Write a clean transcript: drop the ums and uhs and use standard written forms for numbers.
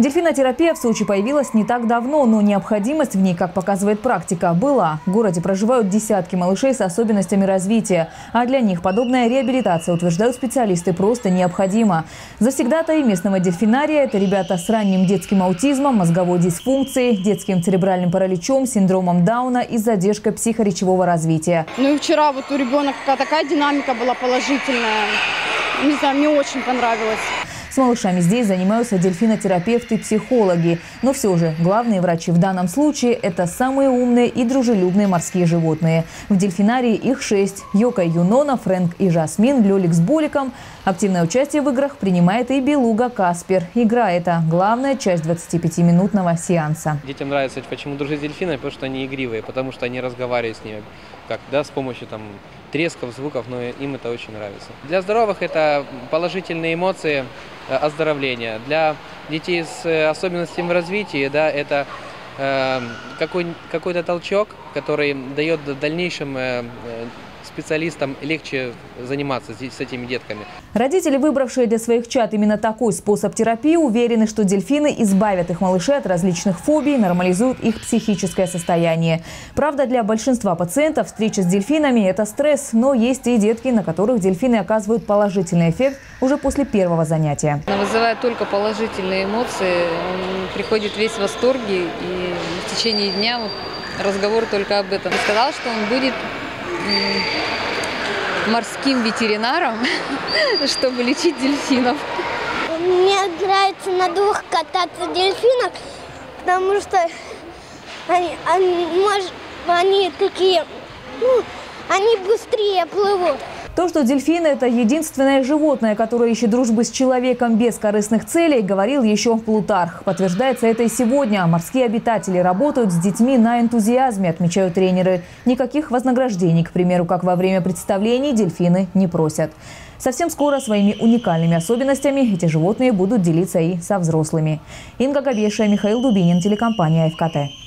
Дельфинотерапия в Сочи появилась не так давно, но необходимость в ней, как показывает практика, была. В городе проживают десятки малышей с особенностями развития. А для них подобная реабилитация, утверждают специалисты, просто необходима. Завсегдатаи местного дельфинария – это ребята с ранним детским аутизмом, мозговой дисфункцией, детским церебральным параличом, синдромом Дауна и задержкой психоречевого развития. Ну и вчера вот у ребенка такая динамика была положительная. Не знаю, мне очень понравилось. С малышами здесь занимаются дельфинотерапевты и психологи. Но все же главные врачи в данном случае – это самые умные и дружелюбные морские животные. В дельфинарии их 6. Йока и Юнона, Фрэнк и Жасмин, Лёлик с Боликом. Активное участие в играх принимает и белуга Каспер. Игра – это главная часть 25-минутного сеанса. Детям нравится, почему дружить с дельфинами, потому что они игривые, потому что они разговаривают с ними с помощью тресков, звуков, но им это очень нравится. Для здоровых это положительные эмоции, оздоровления. Для детей с особенностями в развитии, это какой-то толчок, который дает в дальнейшем специалистам легче заниматься с этими детками. Родители, выбравшие для своих чад именно такой способ терапии, уверены, что дельфины избавят их малышей от различных фобий, нормализуют их психическое состояние. Правда, для большинства пациентов встреча с дельфинами – это стресс, но есть и детки, на которых дельфины оказывают положительный эффект уже после первого занятия. Она вызывает только положительные эмоции, он приходит весь в восторге, и в течение дня разговор только об этом. Он сказал, что он будет морским ветеринаром, чтобы лечить дельфинов. Мне нравится на двух кататься дельфинов, потому что они такие, они быстрее плывут. То, что дельфины – это единственное животное, которое ищет дружбы с человеком без корыстных целей, говорил еще Плутарх. Подтверждается это и сегодня. Морские обитатели работают с детьми на энтузиазме, отмечают тренеры. Никаких вознаграждений, к примеру, как во время представлений, дельфины не просят. Совсем скоро своими уникальными особенностями эти животные будут делиться и со взрослыми. Инга Габеша, Михаил Дубинин, телекомпания ФКТ.